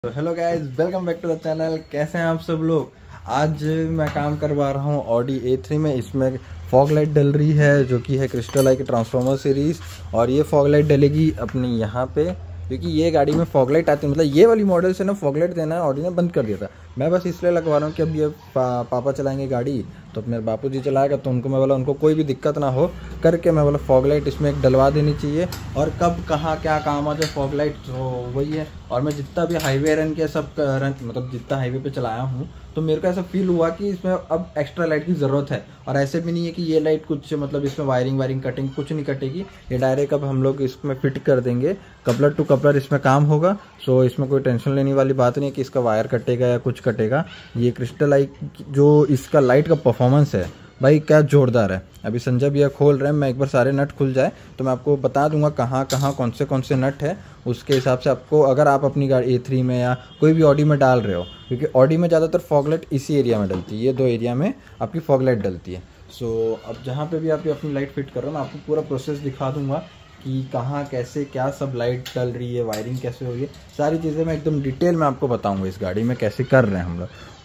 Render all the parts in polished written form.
तो hello guys, welcome back to the channel. कैसे हैं आप सब लोग। आज मैं काम करवा रहा हूं ऑडी A3 में। इसमें फॉग लाइट डल रही है जो कि है क्रिस्टल आई की ट्रांसफॉर्मर सीरीज़। और ये फॉग लाइट डलेगी अपनी यहाँ पे, क्योंकि ये गाड़ी में फॉग लाइट आती है। मतलब ये वाली मॉडल से ना फॉग लाइट देना है ऑडी ने बंद कर दिया था। मैं बस इसलिए लगवा रहा हूँ कि अब ये पापा चलाएंगे गाड़ी, तो अपने बापू जी चलाएगा, तो उनको मैं बोला उनको कोई भी दिक्कत ना हो करके मैं बोला फॉग लाइट इसमें एक डलवा देनी चाहिए। और कब कहाँ क्या काम आ जाए फॉग लाइट, तो वही है। और मैं जितना भी हाईवे रन किया सब रन, मतलब जितना हाईवे पे चलाया हूँ, तो मेरे को ऐसा फील हुआ कि इसमें अब एक्स्ट्रा लाइट की ज़रूरत है। और ऐसे भी नहीं है कि ये लाइट कुछ मतलब इसमें वायरिंग कटिंग कुछ नहीं कटेगी। ये डायरेक्ट अब हम लोग इसमें फिट कर देंगे, कपलर टू कपलर इसमें काम होगा। सो इसमें कोई टेंशन लेने वाली बात नहीं है कि इसका वायर कटेगा या कुछ कटेगा। ये क्रिस्टल आई जो इसका लाइट का परफॉर्मेंस है भाई क्या जोरदार है। अभी संजय भैया खोल रहे हैं, मैं एक बार सारे नट खुल जाए तो मैं आपको बता दूंगा कहाँ कहाँ कौन से नट है। उसके हिसाब से आपको, अगर आप अपनी गाड़ी A3 में या कोई भी ऑडी में डाल रहे हो, क्योंकि ऑडी में ज़्यादातर फॉग लाइट इसी एरिया में डलती है, ये दो एरिया में आपकी फॉग लाइट डलती है। सो अब जहाँ पे भी आप अपनी लाइट फिट कर रहे हो, मैं आपको पूरा प्रोसेस दिखा दूंगा कि कहाँ कैसे क्या सब लाइट डल रही है, वायरिंग कैसे हो रही है, सारी चीज़ें मैं एकदम डिटेल में आपको बताऊँगा इस गाड़ी में कैसे कर रहे हैं हम लोग।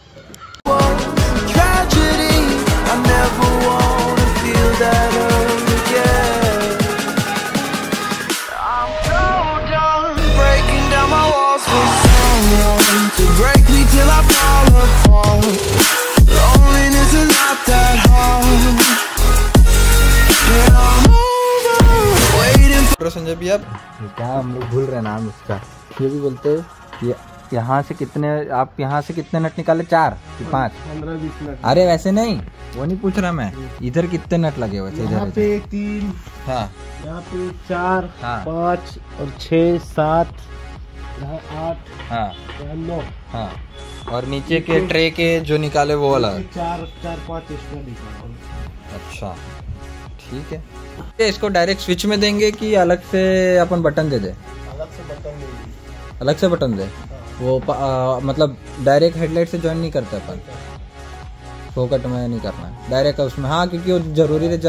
संजय भी अब क्या हम लोग भूल रहे हैं नाम इसका, ये भी बोलते हैं। ये यहाँ से कितने, आप यहाँ से कितने नट निकाले, 4 कि 5? 15-20 नट। अरे वैसे नहीं, वो नहीं पूछ रहा मैं, इधर कितने नट लगे हुए थे? यहाँ पे 3, हाँ, यहाँ पे 4, हाँ, 5 और 6, 7, यहाँ 8, हाँ, यहाँ 9, हाँ। और नीचे के ट्रे के जो निकाले वो वाला 4-5 एक्स्ट्रा निकाले। अच्छा ठीक है। इसको डायरेक्ट स्विच में देंगे कि अलग से अपन बटन दे दे? अलग से बटन देंगे। अलग से बटन दे वो मतलब डायरेक्ट हेडलाइट से ज्वाइन नहीं करते अपन, फोकट में नहीं करना है डायरेक्ट उसमें। हाँ, क्योंकि वो जरूरी है,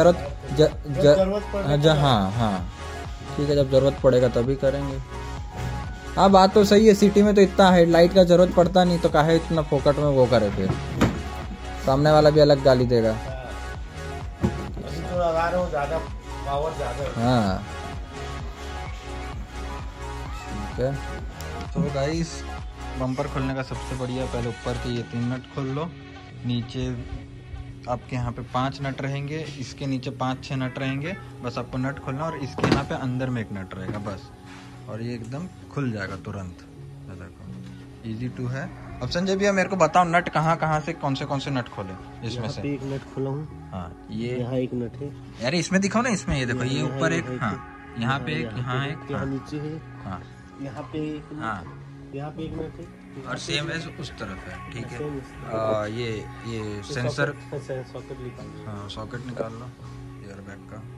हाँ हाँ ठीक है, जब जरूरत पड़ेगा तभी करेंगे। हाँ बात तो सही है, सिटी में तो इतना हेडलाइट का जरूरत पड़ता नहीं, तो काहे इतना फोकट में वो करे, फिर सामने वाला भी अलग गाली देगा। तो लगा रहे हो ज़्यादा पावर ज़्यादा है। हाँ ठीक है। तो गाइस, बम्पर खोलने का सबसे बढ़िया, पहले ऊपर के ये 3 नट खोल लो। नीचे आपके यहाँ पे 5 नट रहेंगे, इसके नीचे 5-6 नट रहेंगे। बस आपको नट खोलना, और इसके यहाँ पे अंदर में 1 नट रहेगा बस, और ये एकदम खुल जाएगा तुरंत। देखो इजी टू है। अब संजय भैया मेरे को बताओ नट कहाँ से कौन से नट खोले इसमें से? एक नट खोला हूँ। हाँ, ये यहाँ एक नट है यार, इसमें दिखाओ ना, इसमें ये देखो, ये ऊपर एक, हाँ यहाँ पे एक, यहाँ एक, यहाँ नीचे है, हाँ यहाँ पे एक, हाँ, यहाँ पे एक नट है, और सेम है उस तरफ है। ठीक है। सेम ये सेंसर, सॉकेट निकाल दो। हाँ सॉकेट निकाल लो एयर बैग का।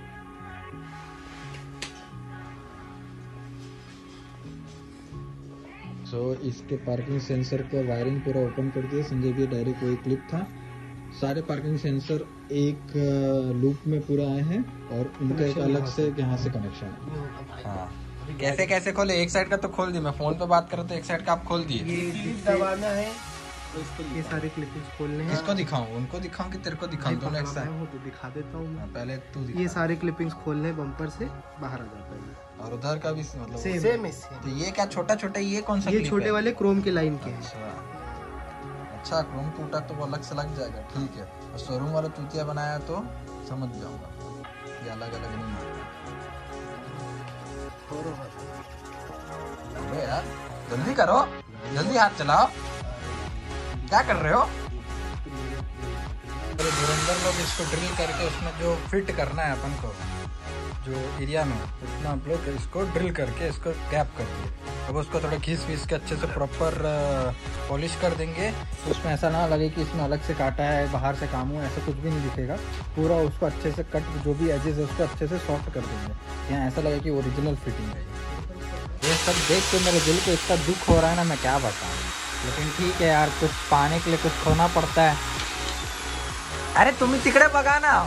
इसके पार्किंग सेंसर का वायरिंग पूरा ओपन कर दिया संजय भी, डायरेक्ट वही क्लिप था। सारे पार्किंग सेंसर एक लूप में पूरा आए हैं, और उनका एक अलग से यहाँ से कनेक्शन है। हाँ, कैसे खोले? एक साइड का तो खोल दिया, मैं फोन पे बात कर रहा था, एक साइड का आप खोल दिए। ये दबाना है तो इसको, ये सारे क्लिपिंग्स खोलने हैं। किसको दिखाऊं, उनको दिखाऊं कि तेरे को दिखाऊं? दोनों एक साइड तो दिखा देता हूँ मैं। पहले तू दिखा। ये सारे क्लिपिंग्स खोलने बम्पर से बाहर आ जाता है, और उधर का भी मतलब सेम। तो ये क्या छोटा ये कौन सा? ये छोटे वाले क्रोम के लाइन के हैं। अच्छा, क्रोम टूटा तो वो अलग से लग जाएगा, ठीक है। और शोरूम वाला चूतिया बनाया तो समझ जाऊंगा, ये अलग नहीं है। अबे यार जल्दी करो, जल्दी हाथ चलाओ, क्या कर रहे हो? धुरंधर लोग इसको ड्रिल करके उसमें जो फिट करना है अपन को, जो एरिया में, उतना आप लोग इसको ड्रिल करके इसको गैप कर दिए। अब उसको थोड़ा घिस के अच्छे से प्रॉपर पॉलिश कर देंगे, तो उसमें ऐसा ना लगे कि इसमें अलग से काटा है, बाहर से काम हुआ, ऐसा कुछ भी नहीं दिखेगा। पूरा उसको अच्छे से कट, जो भी एजेस है उसको अच्छे से सॉफ्ट कर देंगे। यहाँ ऐसा लगे कि ओरिजिनल फिटिंग है। ये सब देख के मेरे दिल को इतना दुख हो रहा है ना, मैं क्या बताऊँ। लेकिन ठीक है यार, कुछ पाने के लिए कुछ खोना पड़ता है। अरे तुम ही तिकड़े बगा ना।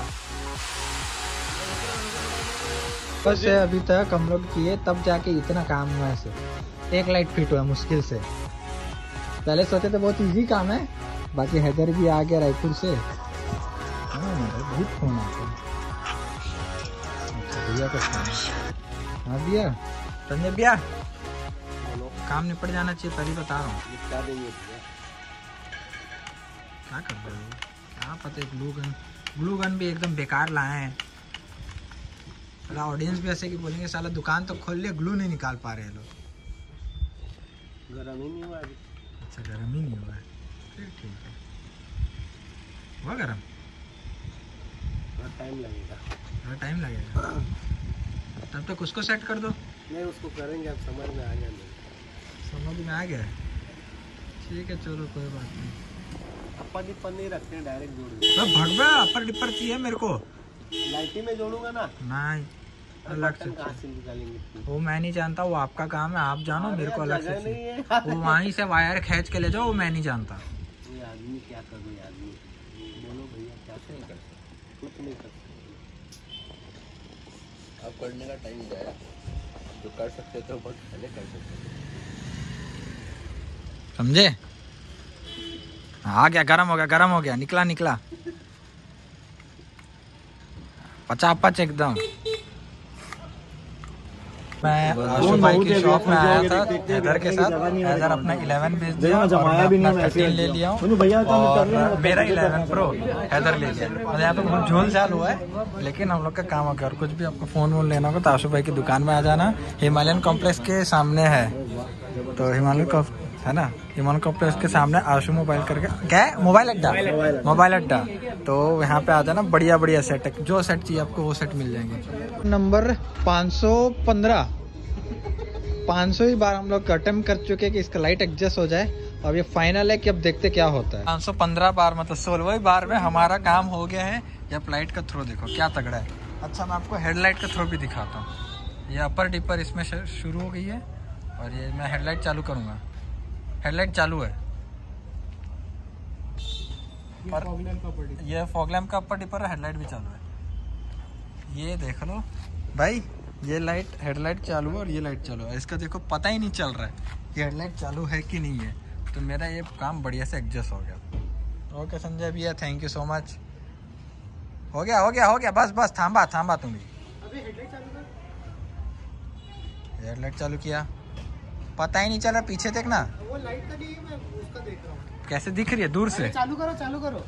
बस अभी तक हम लोग किए, तब जाके इतना काम हुआ ऐसे। एक लाइट फिट हुआ मुश्किल से। पहले सोचे थे बहुत इजी काम है, बाकी हैदर भी आ गया रायपुर से। बहुत फोन आता है। अच्छा भैया का फोन। हाँ भैया, संजय भैया काम निपट जाना चाहिए, पहले बता रहा हूँ। क्या कर रहे हो? क्या पता, ग्लू गन भी एकदम बेकार लाए हैं। साला ऑडियंस भी ऐसे कि बोलेंगे साला दुकान तो खोल लिया, ग्लू नहीं निकाल पा रहे हैं लोग। गरम ही नहीं हुआ अभी। अच्छा गरम ही नहीं हुआ है, फिर ठीक है। हुआ गरम? टाइम लगेगा। थोड़ा टाइम लगेगा। तब तक उसको सेट कर दो। नहीं उसको करेंगे, अब समझ में आ गया। समझ में आ गया, ठीक है चलो कोई बात नहीं। अपर डिपर नहीं रखते हैं, डायरेक्ट जोड़ तो भगवा अपर डिपर चाहिए मेरे को। लाइटिंग में जोड़ूंगा ना। नहीं अलग से निकालेंगे वो मैं नहीं जानता, वो आपका काम है, आप जानो। मेरे को अलग से नहीं चाहिए। है। वो वहीं से वायर खींच के ले जाओ, वो मैं नहीं जानता। ये आदमी क्या कर रहे, आदमी बोलो भैया क्या कर, कुछ नहीं कर सकते। अब करने का टाइम गया, जो कर सकते थे बहुत पहले कर सकते थे। समझे? आ गया, गरम हो गया, गरम हो गया, निकला पचापच एकदम। मैं आशु भाई की शॉप में आया था हैदर के साथ। हैदर अपना 11 बेच दिया और मैं अपना 13 ले लिया हूँ और मेरा 11 प्रो हैदर ले लिया। और यहाँ पे बहुत झोल झाल हुआ है, लेकिन हम लोग का काम हो गया। और कुछ भी आपको फोन वोन लेना होगा तो आशु भाई की दुकान में आ जाना। हिमालयन कॉम्प्लेक्स के सामने है, तो है ना, हिमालयन कॉम्प्लेक्स के सामने आशु मोबाइल करके, क्या है, मोबाइल अड्डा। तो यहाँ पे आ जाना, बढ़िया सेट है, जो सेट चाहिए आपको वो सेट मिल जाएंगे। नंबर 515 500 ही बार हम लोग अटेम्प्ट कर चुके हैं कि इसका लाइट एडजस्ट हो जाए। अब ये फाइनल है कि अब देखते क्या होता है। 515 बार मतलब 16वीं बार में हमारा काम हो गया है। ये आप लाइट का थ्रो देखो क्या तगड़ा है। अच्छा मैं आपको हेडलाइट का थ्रो भी दिखाता हूँ। ये अपर डिपर इसमें शुरू हो गई है और ये मैं हेडलाइट चालू करूँगा। हेडलाइट चालू है, ये फॉग लैम्प का अपर डिपर है, हेडलाइट भी चालू है। ये देख लो भाई, ये लाइट हेडलाइट चालू है और ये लाइट चालू है। इसका देखो पता ही नहीं चल रहा है कि हेडलाइट चालू है कि नहीं है। तो मेरा ये काम बढ़िया से एडजस्ट हो गया। ओके संजय भैया, थैंक यू सो मच। हो गया, बस थांबा तुम भी। हेडलाइट चालू किया, पता ही नहीं चल रहा, पीछे देखना। वो लाइट का नहीं है, मैं उसका देख रहा हूँ कैसे दिख रही है दूर से। चालू करो।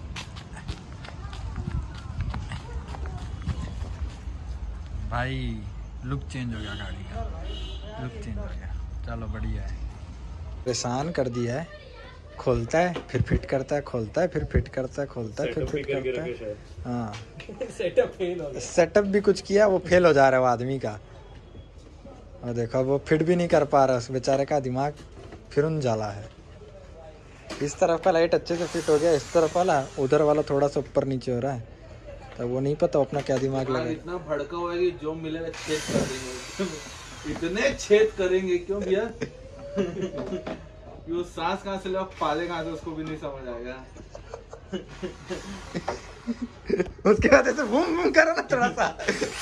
भाई लुक चेंज हो गया गाड़ी का, लुक चेंज हो गया। चलो बढ़िया है। परेशान कर दिया है, खोलता है फिर फिट करता है, खोलता है फिर फिट करता है, खोलता है फिर फिट करता है। हाँ सेटअप फेल हो गया। सेटअप भी कुछ किया, वो फेल हो जा रहा है वो आदमी का। और देखो वो फिट भी नहीं कर पा रहा, उस बेचारे का दिमाग फिर उन जाला है। इस तरफ का लाइट अच्छे से फिट हो गया, इस तरफ वाला, उधर वाला थोड़ा सा ऊपर नीचे हो रहा है। तो वो नहीं पता अपना क्या दिमाग लगा। इतना भड़का हुआ है कि जो मिलेगा छेद कर देंगे। इतने छेद करेंगे क्यों भैया? वो सांस कहाँ से ले पाले कहाँ से, उसको भी नहीं समझ आएगा। उसके बाद ऐसे बूम करो ना थोड़ा सा।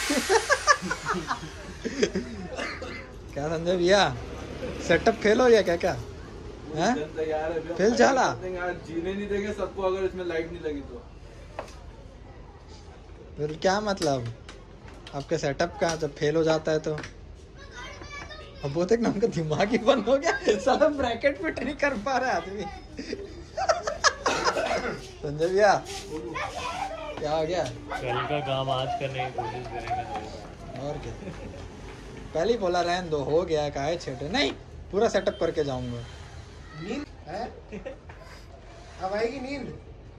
क्या संजय भैया, सेटअप फेल हो गया क्या? तैयार है फेल चला, जीने नहीं देंगे सबको अगर इसमें लाइट नहीं लगी तो। फिर क्या मतलब आपके सेटअप का जब फेल हो जाता है तो? अब वो तक ना उनका दिमाग ही बंद हो गया, साला ब्रैकेट फिट नहीं कर पा रहा आदमी। संजय भैया क्या हो गया? कल का काम आज करने की कोशिश करेंगे। और क्या, पहले ही बोला रहने दो, हो गया काहे छेटे, नहीं पूरा सेटअप करके जाऊंगा। नींद है? अब आएगी नींद?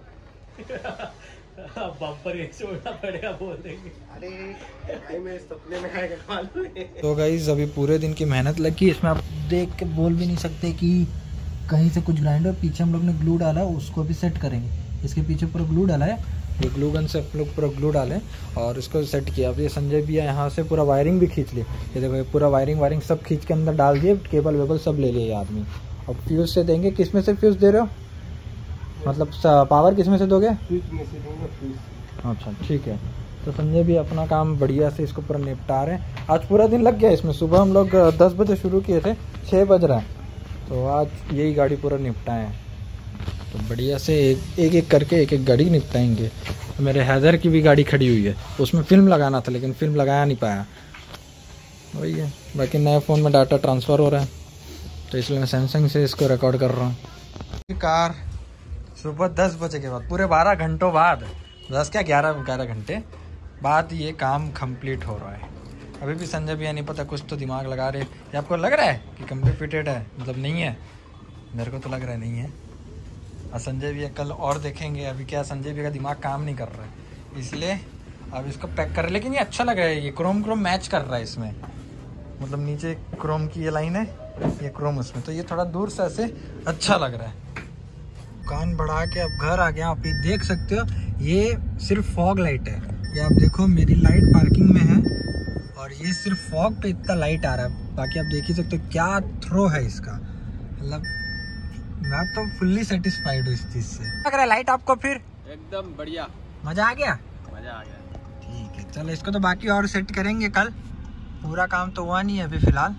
बम्पर एक छोड़ना पड़ेगा बोल देंगे। अरे भाई मैं सपने में आएगा मालूम है। तो गाइस अभी पूरे दिन की मेहनत लगी, इसमें आप देख के बोल भी नहीं सकते कि कहीं से कुछ ग्राइंडर। पीछे हम लोग ने ग्लू डाला, उसको भी सेट करेंगे। इसके पीछे पूरा ग्लू डाला है, ये ग्लू गन से हम लोग पूरा ग्लू डालें और इसको सेट किया। अब ये संजय भी यहाँ से पूरा वायरिंग भी खींच लिया, ये देखो पूरा वायरिंग सब खींच के अंदर डाल दिए, केबल वेबल सब ले लिए आदमी। अब फ्यूज से देंगे, किस में से फ्यूज दे रहे हो, मतलब पावर किस में से दोगे? स्विच में से दूंगा फ्यूज। अच्छा ठीक है, तो संजय भी अपना काम बढ़िया से इसको पूरा निपटा रहे हैं। आज पूरा दिन लग गया इसमें। सुबह हम लोग 10 बजे शुरू किए थे, 6 बज रहा है, तो आज यही गाड़ी पूरा निपटाए हैं। तो बढ़िया से एक एक करके एक गाड़ी निपटाएंगे। तो मेरे हैदर की भी गाड़ी खड़ी हुई है, उसमें फिल्म लगाना था लेकिन फिल्म लगाया नहीं पाया, वही है। बाकी नए फ़ोन में डाटा ट्रांसफ़र हो रहा है, तो इसलिए मैं सैमसंग से इसको रिकॉर्ड कर रहा हूँ। कार सुबह 10 बजे के बाद, पूरे 12 घंटों बाद, 10 क्या 11 घंटे बाद ये काम कंप्लीट हो रहा है। अभी भी संजय भैया नहीं पता, कुछ तो दिमाग लगा रहे। ये आपको लग रहा है कि कंप्लीटेड है, मतलब नहीं है? मेरे को तो लग रहा है नहीं है। और संजय भैया कल और देखेंगे। अभी क्या संजय भैया का दिमाग काम नहीं कर रहा है, इसलिए अब इसको पैक कर। लेकिन ये अच्छा लग रहा है, ये क्रोम मैच कर रहा है इसमें, मतलब नीचे क्रोम की ये लाइन है, ये क्रोम उसमें, तो ये थोड़ा दूर से ऐसे अच्छा लग रहा है। दुकान बढ़ा के अब घर आ गया। आप ये देख सकते हो, ये सिर्फ फॉग लाइट है। ये आप देखो, मेरी लाइट पार्किंग में है और ये सिर्फ फॉग पे इतना लाइट आ रहा है। बाकी आप देख ही सकते हो क्या थ्रो है इसका, मतलब मैं तो फुल्ली सेटिस्फाइड हूँ इस चीज से। लग रहा है लाइट आपको फिर एकदम बढ़िया, मजा आ गया? मजा आ गया। ठीक है, चलो इसको तो बाकी और सेट करेंगे कल। पूरा काम तो हुआ नहीं है अभी फिलहाल,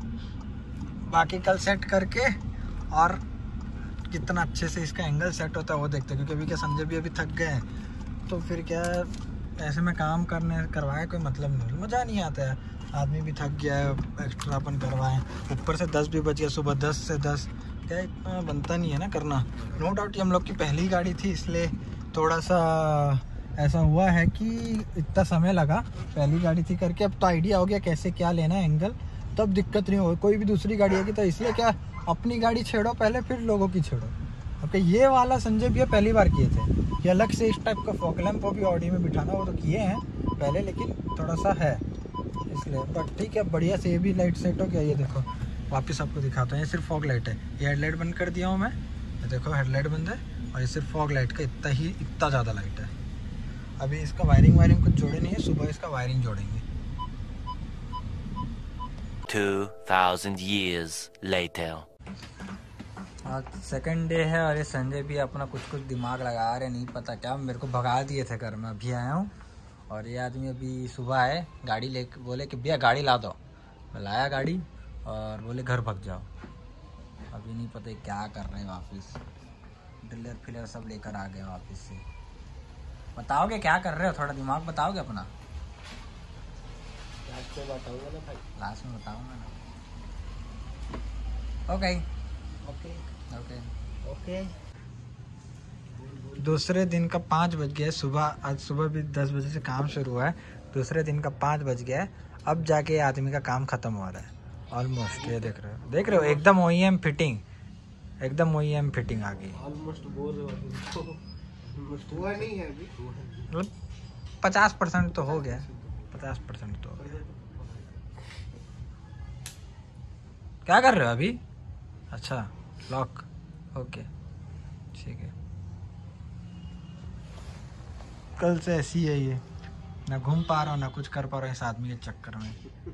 बाकी कल सेट करके और कितना अच्छे से इसका एंगल सेट होता है वो देखते हैं। क्योंकि अभी क्या संजय भी अभी थक गए हैं, तो फिर क्या ऐसे में काम करवाए कोई मतलब नहीं, मज़ा नहीं आता है। आदमी भी थक गया है, एक्स्ट्रा अपन करवाएं, ऊपर से 10 भी बज गया। सुबह 10 से 10 क्या इतना बनता नहीं है ना करना। नो डाउट ये हम लोग की पहली गाड़ी थी, इसलिए थोड़ा सा ऐसा हुआ है कि इतना समय लगा, पहली गाड़ी थी करके। अब तो आइडिया हो गया कैसे क्या लेना है एंगल, तब दिक्कत नहीं हो। कोई भी दूसरी गाड़ी होगी तो इसलिए क्या अपनी गाड़ी छेड़ो पहले, फिर लोगों की छेड़ो। ओके, ये वाला संजय भैया पहली बार किए थे। ये अलग से इस टाइप का फॉग लैंप वो भी ऑडी में बिठाना, वो तो किए हैं पहले, लेकिन थोड़ा सा है इसलिए। बट ठीक है, बढ़िया से ये भी लाइट सेट हो गया। ये देखो, वापस आपको दिखाता हूँ। ये सिर्फ फॉग लाइट है, ये हेडलाइट बंद कर दिया हूँ मैं, ये देखो हेडलाइट बंद है। और ये सिर्फ फॉग लाइट का इतना ज़्यादा लाइट है। अभी इसका वायरिंग कुछ जोड़े नहीं है, सुबह इसका वायरिंग जोड़ेंगे। 2000 years later. आज सेकंड डे है और ये संजय भी अपना कुछ दिमाग लगा रहे, नहीं पता क्या। मेरे को भगा दिए थे घर में, अभी आया हूँ। और ये आदमी अभी सुबह आए, गाड़ी लेके बोले कि भैया गाड़ी ला दो। मैं लाया गाड़ी और बोले घर भाग जाओ। अभी नहीं पता क्या कर रहे हैं, वापस ड्रिलर फिलर सब लेकर आ गए वापस से। बताओगे क्या कर रहे हो, थोड़ा दिमाग बताओगे अपना? बताऊंगा ना भाई, लास्ट में बताऊंगा ना। Okay okay okay okay. दूसरे दिन का 5 बज गया सुबह। आज सुबह भी 10 बजे से काम शुरू हुआ है, दूसरे दिन का 5 बज गया है। अब जाके आदमी का काम खत्म हो रहा है ऑलमोस्ट। ये देख रहे हो एकदम OEM फिटिंग, एकदम OEM फिटिंग आ गई। ऑलमोस्ट बोल रहे हो, हुआ नहीं है अभी, मतलब 50% तो हो गया, 50% तो हो गया। क्या कर रहे हो अभी? अच्छा, लॉक, ओके ठीक है। कल से ऐसी है ये, ना घूम पा रहा हूँ ना कुछ कर पा रहा हूँ इस आदमी के चक्कर में।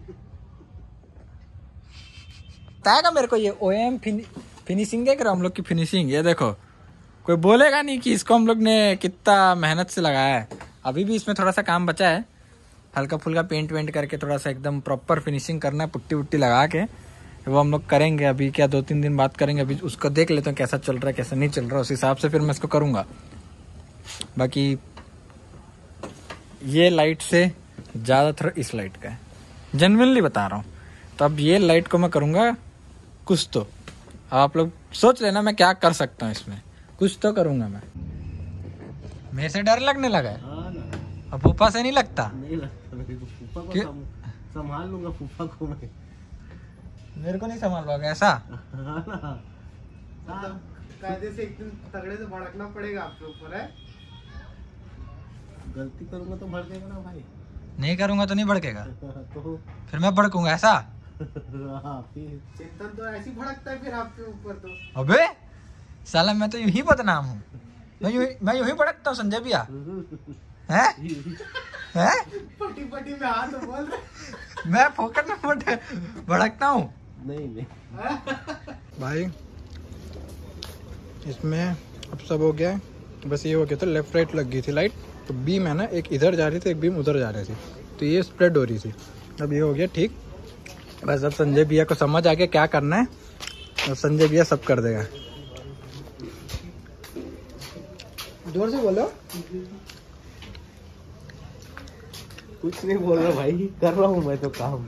बताएगा मेरे को ये OEM फिनिशिंग देख रहे हो हम लोग की फिनिशिंग। ये देखो, कोई बोलेगा नहीं कि इसको हम लोग ने कितना मेहनत से लगाया है। अभी भी इसमें थोड़ा सा काम बचा है, हल्का फुल्का पेंट वेंट करके थोड़ा सा एकदम प्रॉपर फिनिशिंग करना है, पुट्टी वुट्टी लगा के। वो हम लोग करेंगे अभी, क्या 2-3 दिन बाद करेंगे। अभी उसको देख लेते हैं कैसा चल रहा है कैसा नहीं चल रहा है, उस हिसाब से फिर मैं इसको करूँगा। बाकी ये लाइट से ज़्यादातर इस लाइट का है, जेन्युइनली बता रहा हूँ। तो अब ये लाइट को मैं करूँगा कुछ तो। आप लोग सोच लेना मैं क्या कर सकता हूँ इसमें, कुछ तो करूँगा मैं। मेरे से डर लगने लगा है। हाँ ना, अब फूफा से नहीं लगता? नहीं लगता मेरे को। फूफा को क्यों? संभाल लूंगा फूफा को मैं। मेरे को नहीं संभाल पाओगे ऐसा? हाँ ना, कायदे से एक दिन तगड़े से भड़कना पड़ेगा आपके ऊपर है। गलती करूंगा तो भड़केगा ना भाई। नहीं करूँगा तो नहीं भड़केगा, तो फिर मैं भड़कूंगा ऐसा? हाँ, फिर चिंतन तो ऐसी भड़कता है फिर आपके ऊपर तो। अबे साला, मैं तो यूं ही बदनाम हूँ, मैं यूं ही भड़कता हूँ संजय भैया। हैं? हैं? पटी पटी में हाथ बोल रहे। मैं फोकट में भड़कता हूँ? नहीं नहीं। भाई इसमें अब सब हो गया है, बस ये हो गया था लेफ्ट राइट लग गई थी लाइट, तो बीम है ना, एक इधर जा रही थी, एक बीम उधर जा रही थी, तो ये स्प्रेड हो रही थी। अब ये हो गया ठीक। बस अब संजय भैया को समझ आ गया क्या करना है, और संजय भैया सब कर देगा। जोर से बोलो। कुछ नहीं बोल रहा भाई, कर रहा हूँ मैं तो काम।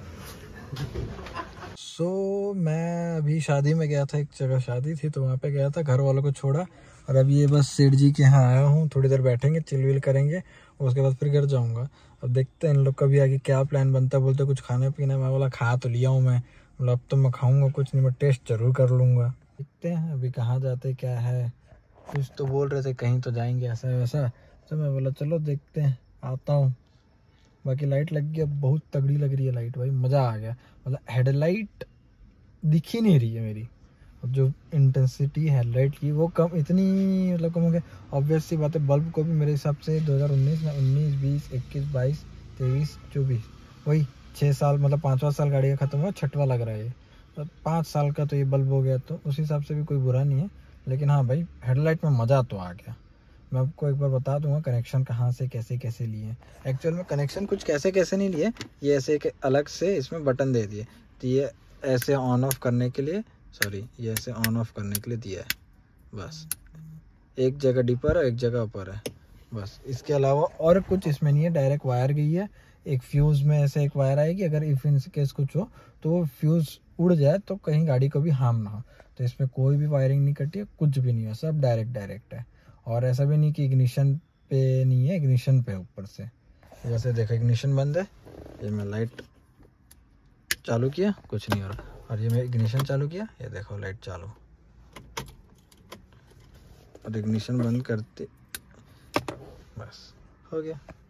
मैं अभी शादी में गया था, एक जगह शादी थी तो वहाँ पे गया था, घर वालों को छोड़ा और अभी ये बस सेठ जी के यहाँ आया हूँ। थोड़ी देर बैठेंगे, चिल विल करेंगे, उसके बाद फिर घर जाऊँगा। अब देखते हैं इन लोग का भी आगे क्या प्लान बनता है। बोलते कुछ खाने पीने, मैं बोला खा तो लिया हूँ मैं, बोला अब तो मैं खाऊँगा कुछ नहीं, मैं टेस्ट जरूर कर लूँगा। देखते हैं अभी कहाँ जाते क्या है। कुछ तो बोल रहे थे कहीं तो जाएंगे ऐसा वैसा, तो मैं बोला चलो देखते हैं, आता हूँ। बाकी लाइट लग गई, अब बहुत तगड़ी लग रही है लाइट भाई, मज़ा आ गया। मतलब हेडलाइट दिख ही नहीं रही है मेरी, अब जो इंटेंसिटी है लाइट की वो कम, इतनी मतलब कम हो गया। ऑब्वियस सी बात है, बल्ब को भी मेरे हिसाब से 2019 में 19, 20, 21, 22, 23, 24, वही 6 साल, मतलब 5वां साल गाड़ी का ख़त्म हुआ, 6वां लग रहा है ये, तो 5 साल का तो ये बल्ब हो गया, तो उस हिसाब से भी कोई बुरा नहीं है। लेकिन हाँ भाई, हेडलाइट में मज़ा तो आ गया। मैं आपको एक बार बता दूंगा कनेक्शन कहाँ से कैसे कैसे लिए। एक्चुअल में कनेक्शन कुछ कैसे कैसे नहीं लिए, ये ऐसे एक अलग से इसमें बटन दे दिए, तो ये ऐसे ऑन ऑफ करने के लिए, सॉरी ये ऐसे ऑन ऑफ करने के लिए दिया है। बस एक जगह डिपर है, एक जगह ऊपर है, बस। इसके अलावा और कुछ इसमें नहीं है। डायरेक्ट वायर गई है, एक फ्यूज़ में ऐसे एक वायर आएगी, अगर इफ इन केस कुछ हो तो वो फ्यूज़ उड़ जाए तो कहीं गाड़ी को भी हार्म ना हो। तो इसमें कोई भी वायरिंग नहीं कटी है, कुछ भी नहीं है, सब डायरेक्ट है। और ऐसा भी नहीं कि इग्निशन पे नहीं है, इग्निशन पे ऊपर से। जैसे देखो इग्निशन बंद है, ये मैं लाइट चालू किया, कुछ नहीं हो रहा, और ये मैं इग्निशन चालू किया, ये देखो लाइट चालू, और इग्निशन बंद करते, बस हो गया।